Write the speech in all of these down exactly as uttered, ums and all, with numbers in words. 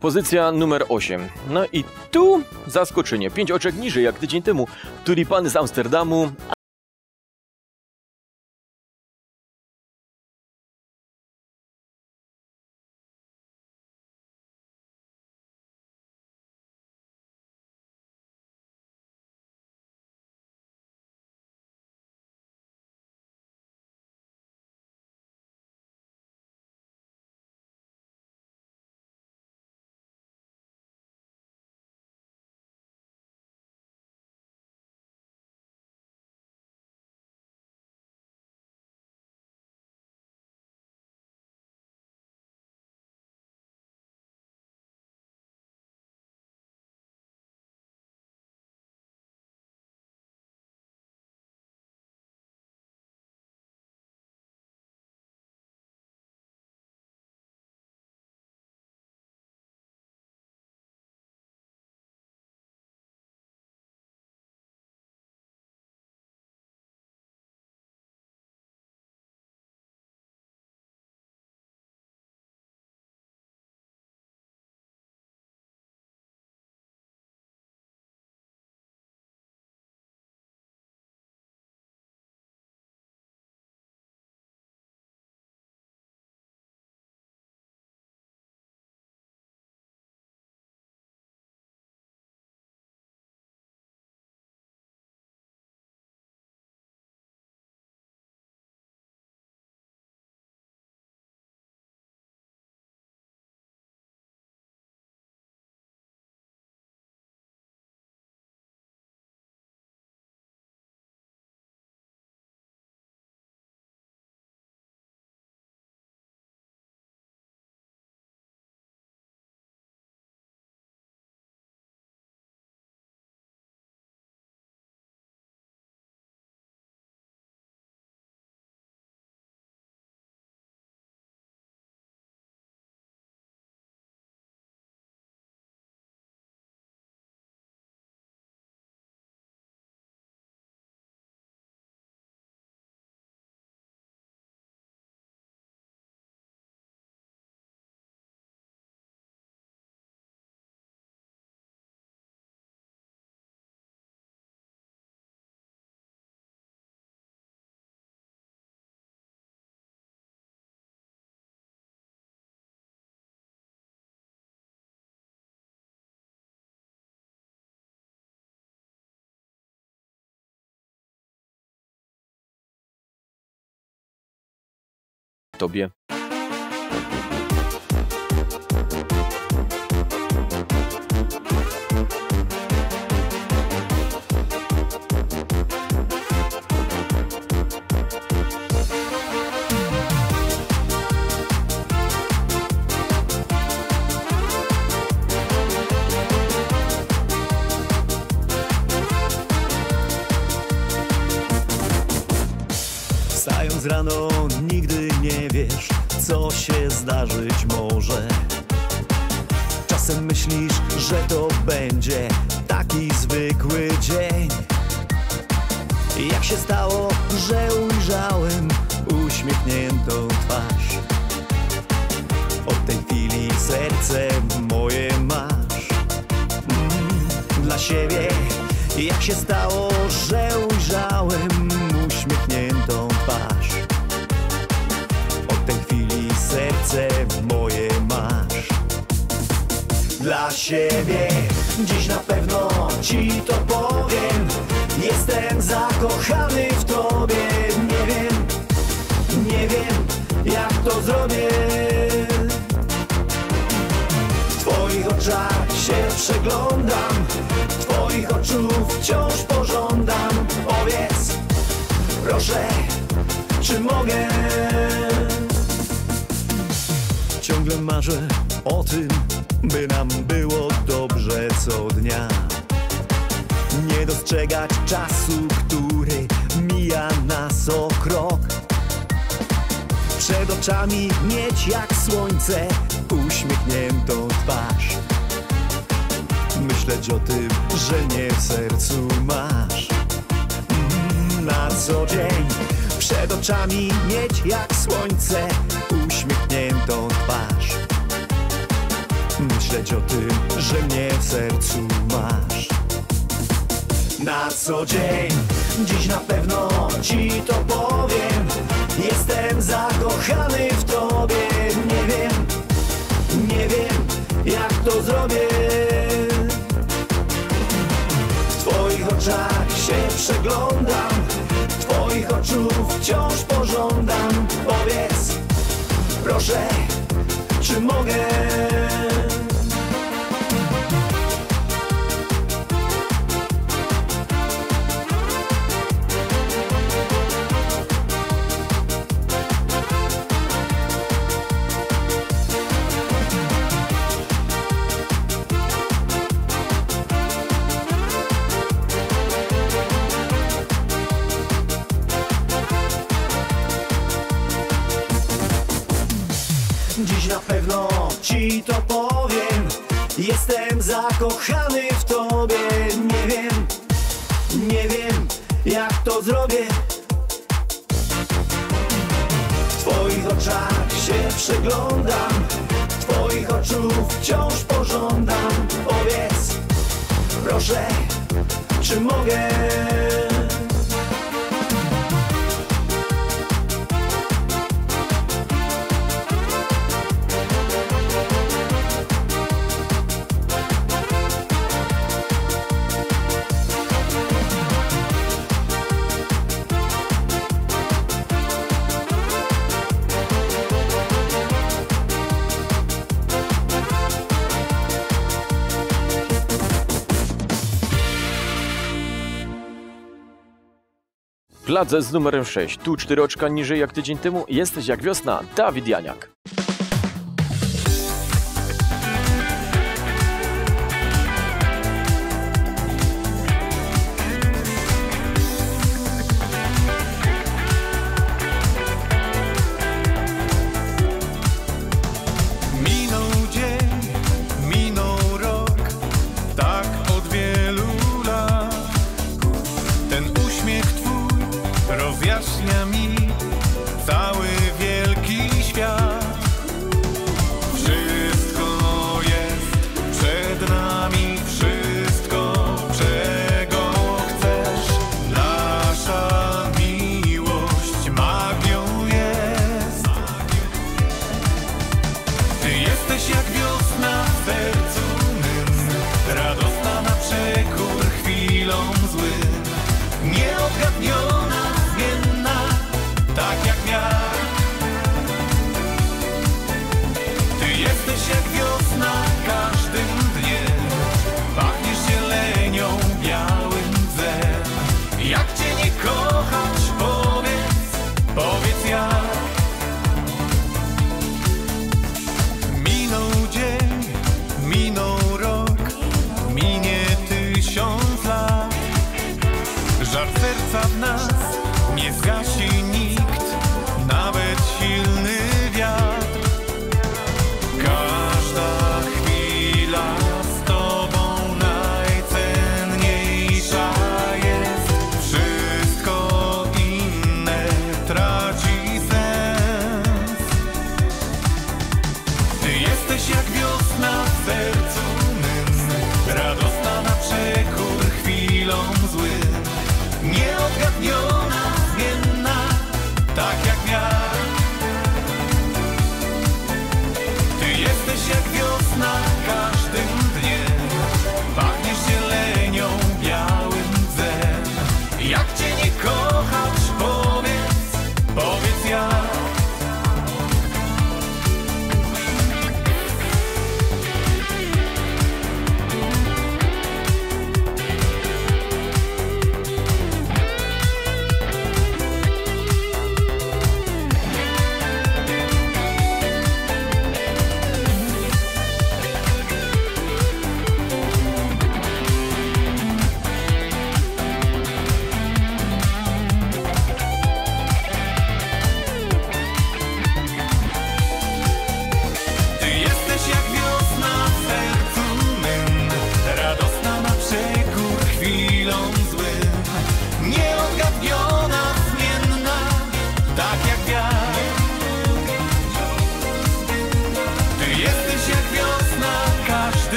Pozycja numer osiem. No i tu zaskoczenie. Pięć oczek niżej jak tydzień temu. Tulipany z Amsterdamu. Tobie. Wstając rano nigdy nie wiesz, co się zdarzyć może. Czasem myślisz, że to będzie taki zwykły dzień. Jak się stało, że ujrzałem uśmiechniętą twarz? Od tej chwili serce moje masz. Mm, dla siebie. Jak się stało, że ujrzałem uśmiechniętą twarz? Od tej chwili serce moje masz. Dla siebie dziś na pewno ci to powiem. Jestem zakochany w tobie. Nie wiem, nie wiem jak to zrobię. W twoich oczach się przeglądam, twoich oczu wciąż pożądam. Powiedz, proszę, czy mogę? Ciągle marzę o tym, by nam było dobrze co dnia. Nie dostrzegać czasu, który mija nas o krok. Przed oczami mieć jak słońce uśmiechniętą twarz. Myśleć o tym, że nie w sercu masz. Mm, na co dzień przed oczami mieć jak słońce uśmiechniętą twarz. Myśleć myśleć o tym, że mnie w sercu masz. Na co dzień, dziś na pewno ci to powiem. Jestem zakochany w tobie. Nie wiem, nie wiem jak to zrobię. W twoich oczach się przeglądam, twoich oczu wciąż pożądam. Powiedz, proszę, czy mogę? Dziś na pewno ci to powiem. Jestem zakochany w tobie. Nie wiem, nie wiem jak to zrobię. W twoich oczach się przeglądam, twoich oczu wciąż pożądam. Powiedz, proszę, czy mogę? Pladze z numerem sześć. Tu cztery oczka niżej jak tydzień temu. Jesteś jak wiosna. Dawid Janiak. Minął dzień, minął rok, tak od wielu lat. Ten uśmiech twój rozjaśnia mi cały wielki świat. Wszystko jest przed nami, wszystko, czego chcesz. Nasza miłość magią jest. Ty jesteś jak wiosna w sercu mym, radosna na przekór chwilom złym. Nieodgadniona, zmienna, tak jak wiatr. Ty jesteś jak wiosna każdym dniem. Pachniesz zielenią, białym drzewem. Jak cię nie kochać, powiedz, powiedz jak. Minął dzień, minął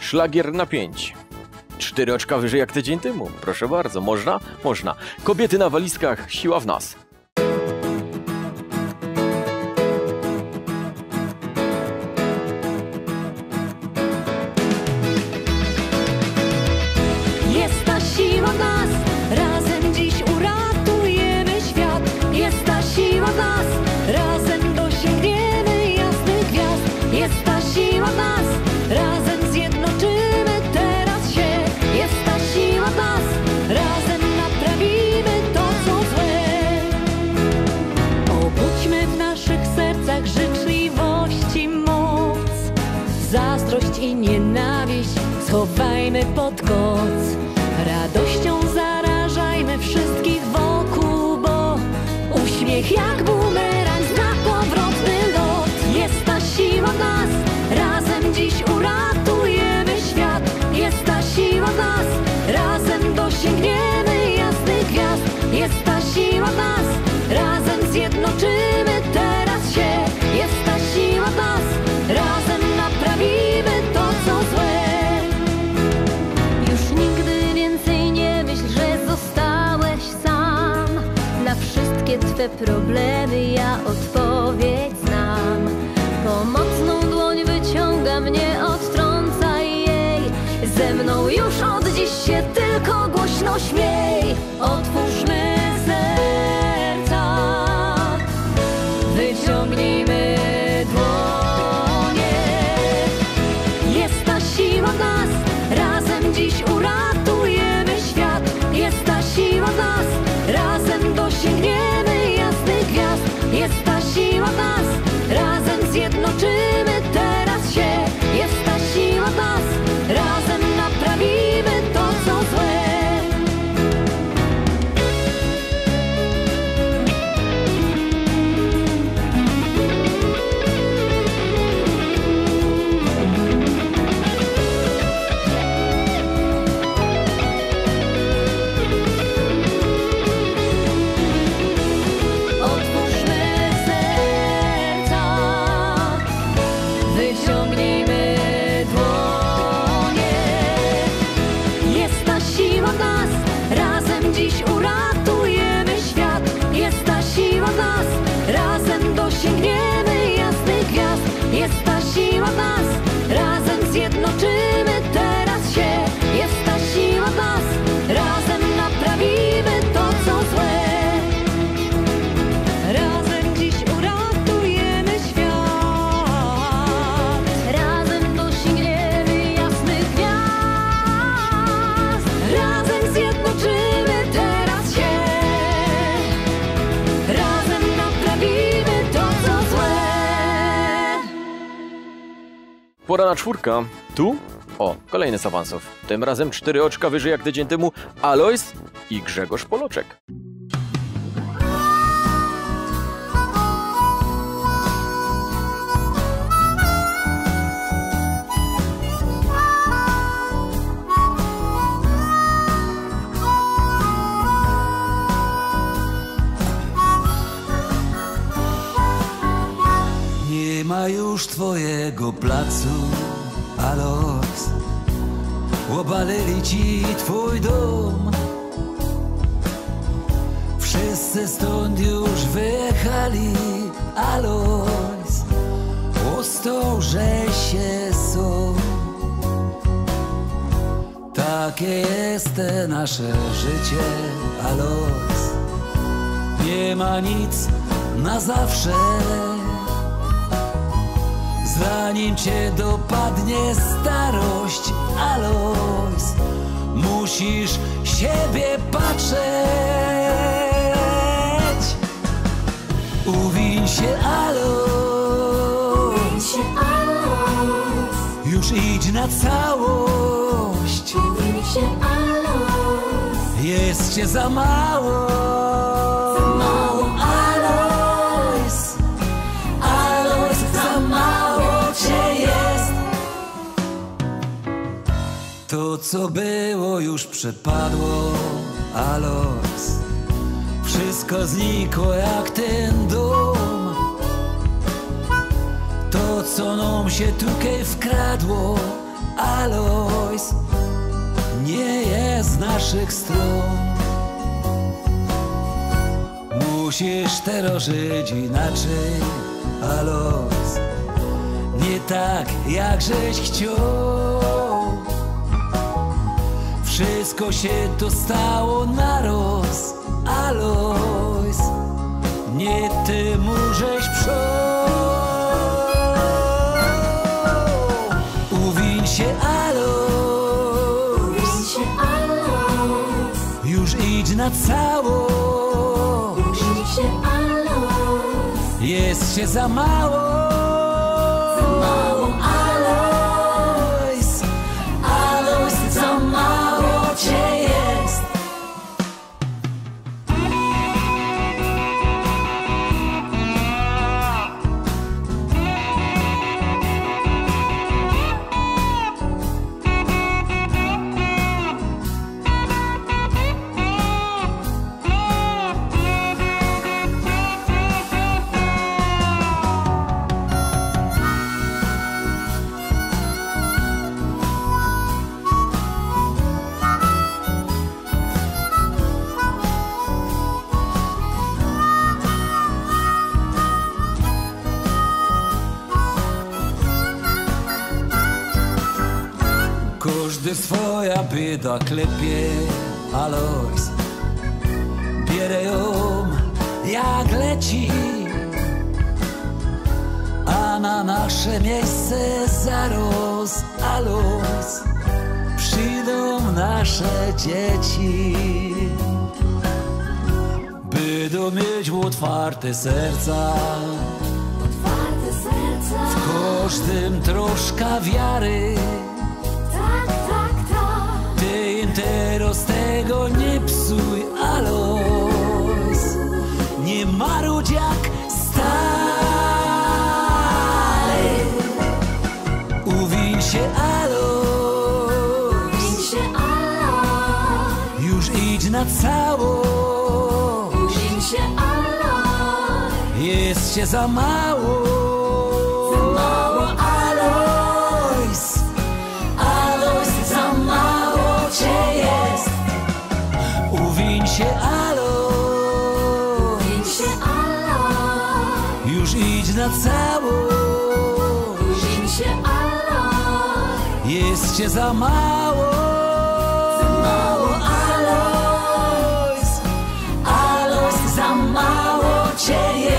Szlagier na pięć. Cztery oczka wyżej jak tydzień temu. Proszę bardzo, można? Można. Kobiety na walizkach, siła w nas. Jest ta siła w nas, razem dziś uratujemy świat. Jest ta siła w nas, razem dosięgniemy jasnych gwiazd. Jest ta siła w nas, razem zjednoczymy teraz się. Jest ta siła w nas, razem naprawimy to, co złe. Obudźmy w naszych sercach życzliwości moc. Zazdrość i nienawiść schowajmy pod koc. Radością zarażajmy wszystkich wokół, bo uśmiech jak bumerang zna powrotny lot. Jest ta siła w nas, razem dziś uratujemy świat. Jest ta siła w nas, razem dosięgniemy jasnych gwiazd. Jest ta siła w nas, razem zjednoczymy teraz się. Jest ta siła w nas, razem naprawimy to, co złe. Już nigdy więcej nie myśl, że zostałeś sam. Na wszystkie twe problemy ja odpowiedź znam. Pomocną dłoń wyciągam, nie odtrącaj jej. Ze mną już od dziś się tylko głośno śmiej. Otwórzmy serca, wyciągnijmy dłonie. Jest ta siła w nas, razem dziś uratujemy świat. Jest ta siła w nas, razem dosięgniemy jasnych gwiazd. Jest ta siła w nas, razem zjednoczymy teraz się. Jest ta siła w nas, razem naprawimy to, co złe. Otwórzmy serca, wyciągnijmy dłonie. Jest ta siła w nas, razem dziś uratujemy świat. Jest ta siła w nas, razem dosięgniemy jasnych gwiazd. Jest ta siła w nas, razem zjednoczymy teraz się. Jest ta siła w nas, razem naprawimy to, co złe. Razem dziś uratujemy świat. Razem dosięgniemy jasnych gwiazd. Razem zjednoczymy teraz się. Razem naprawimy to, co złe. Pora na czwórka. Tu? O, kolejny z awansów. Tym razem cztery oczka wyżej jak tydzień temu. Alois i Grzegorz Poloczek. Nie ma już twojego placu, Alois. Obalili ci twój dom. Wszyscy stąd już wyjechali, Alois. Ostał, że się są. Takie jest te nasze życie, Alois. Nie ma nic na zawsze. Zanim cię dopadnie starość, Alois, musisz siebie patrzeć. Uwiń się, Alois, już idź na całość. Uwiń się, Alois, Jest cię za mało. za mało, Alois, Alois, za mało cię jest. To, co było, już przepadło, Alois. Wszystko znikło jak ten dom. To, co nam się tutaj wkradło, Alois nie jest z naszych stron. Musisz teraz żyć inaczej, Alois, nie tak jak żeś chciał. Wszystko się to stało naraz, Alois, nie ty możesz przejść. Uwiń się, Alois, Uwiń się, Alois, już idź na całość. uwiń się, Alois, Jest się za mało, za mało, Alois, Alois, za mało cię jest. Każdy swoja bieda klepie, Alois, bierę ją jak leci, a na nasze miejsce zaraz, Alois, przyjdą nasze dzieci. Będą mieć otwarte serca, otwarte serca. w każdym troszkę wiary. Tak, tak, tak. Ty im teraz tego nie psuj, Alois, nie marudź jak stary. Uwiń się, Alois, Uwiń się, Alois, już idź na całość. uwiń się, Alois, Jest się za mało, za mało, Alois, Alois, za mało cię jest. Uwiń się, Alois, uwiń się, Alois, już idź na całość. uwiń się, Alois, Jest cię za mało, za mało, Alois, Alois, za mało cię jest.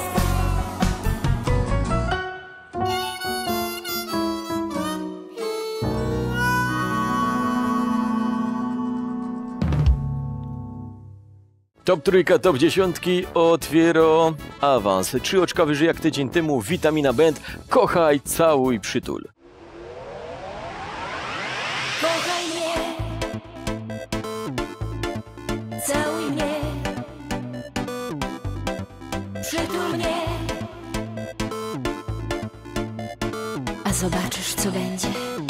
Top trójka, top dziesiątki otwiera awans. Trzy oczka wyżej jak tydzień temu. Witamina Band. Kochaj, całuj, przytul. kochaj mnie, całuj mnie, przytul mnie, a zobaczysz, co będzie.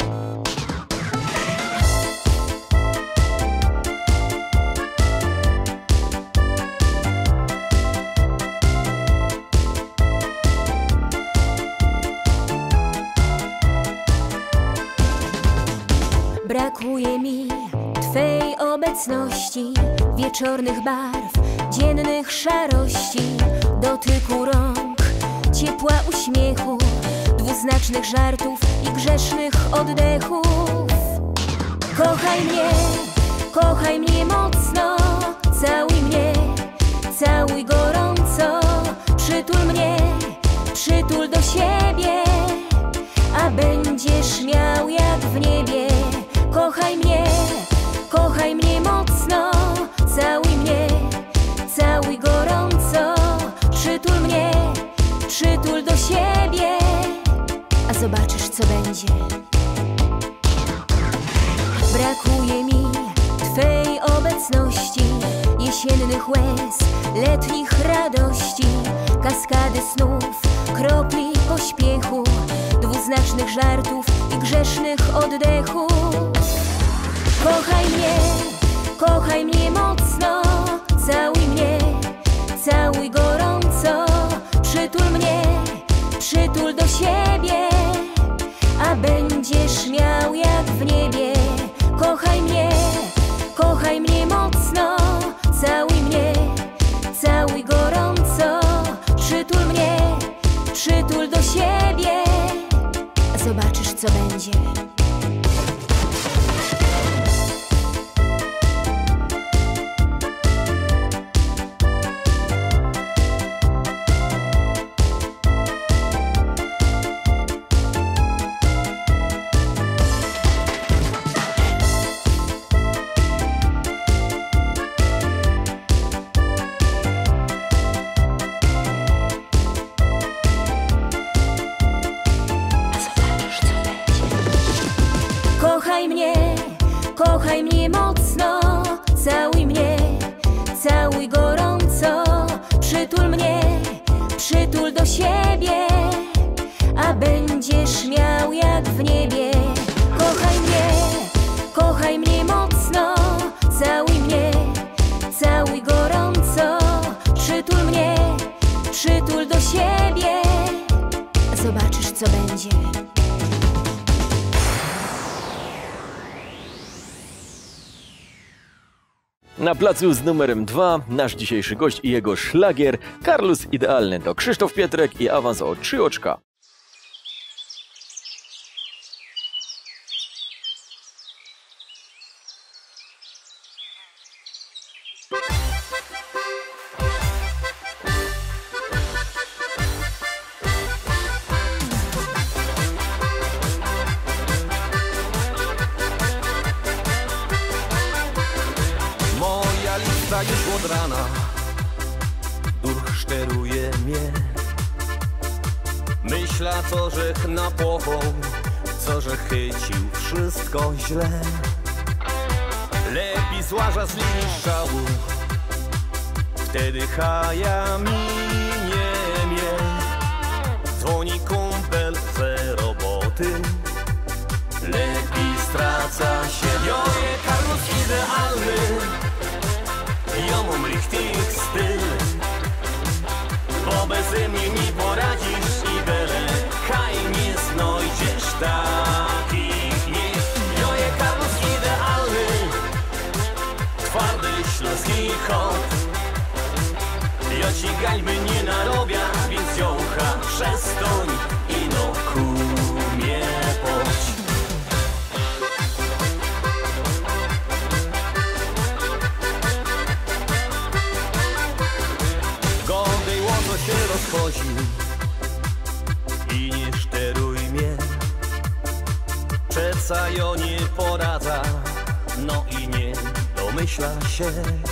Brakuje mi Twej obecności, wieczornych barw, dziennych szarości, dotyku rąk, ciepła uśmiechu, dwuznacznych żartów i grzesznych oddechów. Kochaj mnie, kochaj mnie mocno, całuj mnie, całuj gorąco, przytul mnie, przytul do siebie, a będziesz miał jak w niebie. Kochaj mnie, kochaj mnie mocno, całuj mnie, całuj gorąco, przytul mnie, przytul do siebie, a zobaczysz, co będzie. Brakuje mi Twej obecności, jesiennych łez, letnich radości, kaskady snów, kropli pośpiechu, dwuznacznych żartów i grzesznych oddechów. Kochaj mnie, kochaj mnie mocno, całuj mnie, całuj gorąco, przytul mnie, przytul do siebie, a będziesz miał kochaj mnie mocno, całuj mnie, całuj gorąco, przytul mnie, przytul do siebie, zobaczysz co będzie. Kochaj mnie, kochaj mnie mocno, całuj mnie, całuj gorąco, przytul mnie, przytul do siebie, a będziesz miał jak w niebie. Kochaj mnie, kochaj mnie mocno, całuj mnie, całuj gorąco, przytul mnie, przytul do siebie, zobaczysz co będzie. Na placu z numerem dwa nasz dzisiejszy gość i jego szlagier Carlos Idealny to Krzysztof Pietrek i awans o trzy oczka. Już od rana duch szteruje mnie. Myśla co żech napował, co że chycił wszystko źle. Lepiej złaża z linii strzału, wtedy haja minie mnie. Dzwoni kumpel ze roboty, lepiej straca się. Joje, Carlos Idealny, ja mam richtig styl, bo bez mnie nie poradzisz i byle kaj nie znajdziesz takich nie. Joje, Carlos Idealny, twardy śląski kot. Ja ci gańby nie narobia, więc jącha przestań i no kumie poć. Się rozchodzi i nie szteruj mnie. Przeca jo nie poradza, no i nie domyśla się.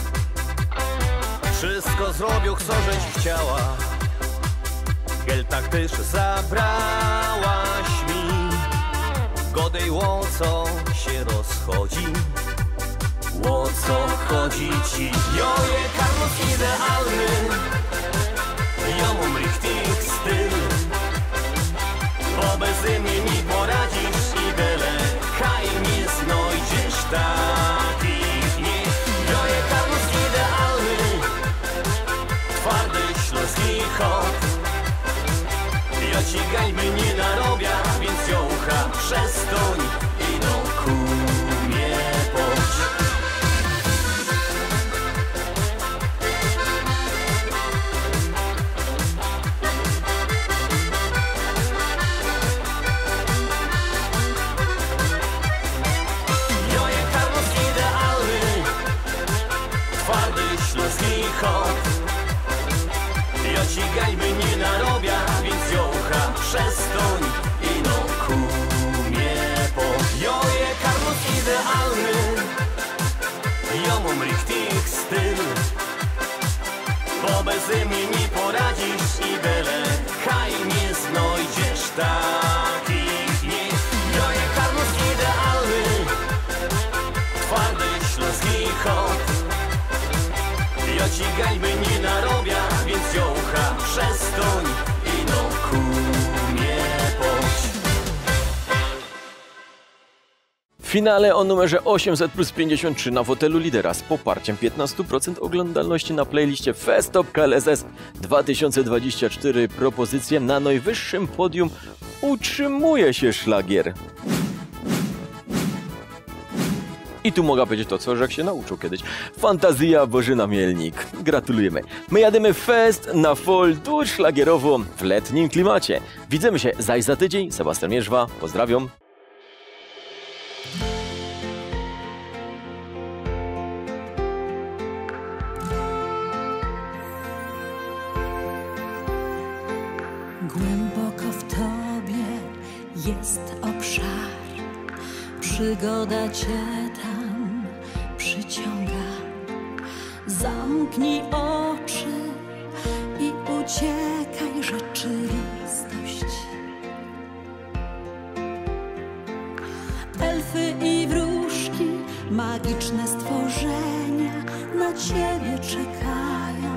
Wszystko zrobił, co żeś chciała, giel tak też zabrałaś mi. Godej ło co się rozchodzi, ło co chodzi ci. Joje, Carlos Idealny, ja mam richtig styl, bo bez mnie nie poradzisz i byle kaj nie znajdziesz takich nie. Joje, Carlos Idealny, twardy śląski kot. Ja ci gańby nie narobia, więc jącha przestań i no kumie poć. Ja ci gańby nie narobia, więc jącha przestań i no kumie po. Joje, Carlos Idealny, ja mam richtig styl, bo bez mnie nie poradzisz i byle kaj nie znajdziesz takich nie. Joje, Carlos Idealny, twardy śląski kot. Ja ci gańby nie narobia, więc jącha przestań i no kumie poć. W finale o numerze osiemset plus pięćdziesiąt trzy na fotelu lidera z poparciem piętnaście procent oglądalności na playliście Festop K L S S dwa tysiące dwadzieścia cztery propozycje na najwyższym podium utrzymuje się szlagier. I tu mogę powiedzieć to, co Żech się nauczył kiedyś. Fantazja Bożyna Mielnik. Gratulujemy. My jadymy fest na fol tuż szlagierowo w letnim klimacie. Widzimy się zaś za tydzień. Sebastian Mierzwa. Pozdrawiam. Głęboko w tobie jest obszar, przygoda cię tam przyciąga. Zamknij oczy i uciekaj, rzeczywistość. Elfy i wróżki, magiczne stworzenia na ciebie czekają.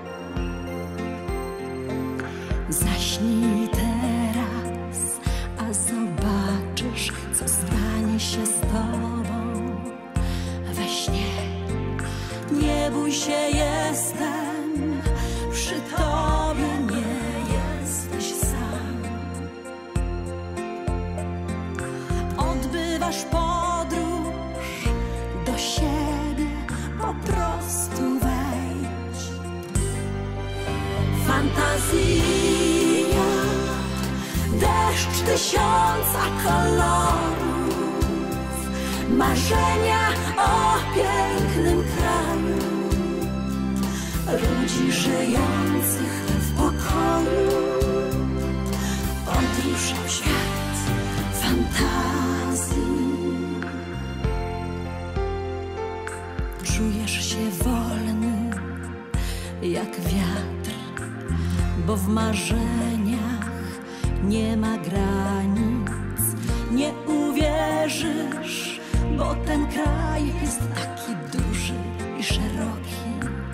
Zaśnij teraz, a zobaczysz, co stanie się z tobą we śnie. Nie bój się, jestem przy tobie, nie jesteś sam. Odbywasz podróż do siebie, po prostu wejdź. Fantazja, deszcz tysiąca kolorów, marzenia o pięknym kraju, ludzi żyjących w pokoju. Podróż w świat fantazji. Czujesz się wolny jak wiatr, bo w marzeniach nie ma granic. Nie uwierzysz, bo ten kraj jest taki duży i szeroki.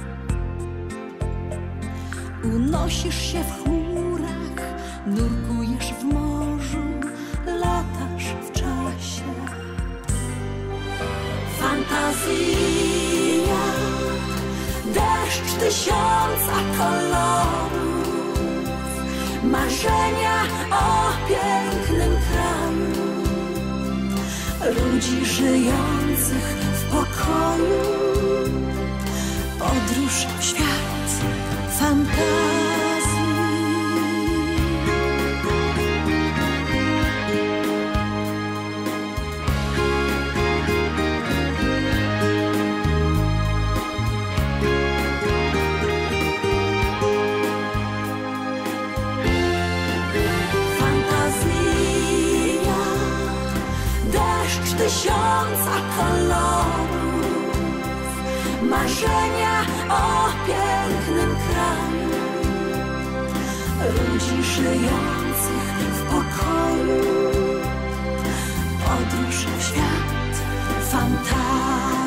Unosisz się w chmurach, nurkujesz w morzu, latasz w czasie. Fantazja, deszcz tysiąca kolorów, marzenia o pięknym kraju, ludzi żyjących w pokoju. Podróż w świat fantazji. Tysiąca kolorów, marzenia o pięknym kraju, ludzi żyjących w pokoju. Podróż w świat fantazji.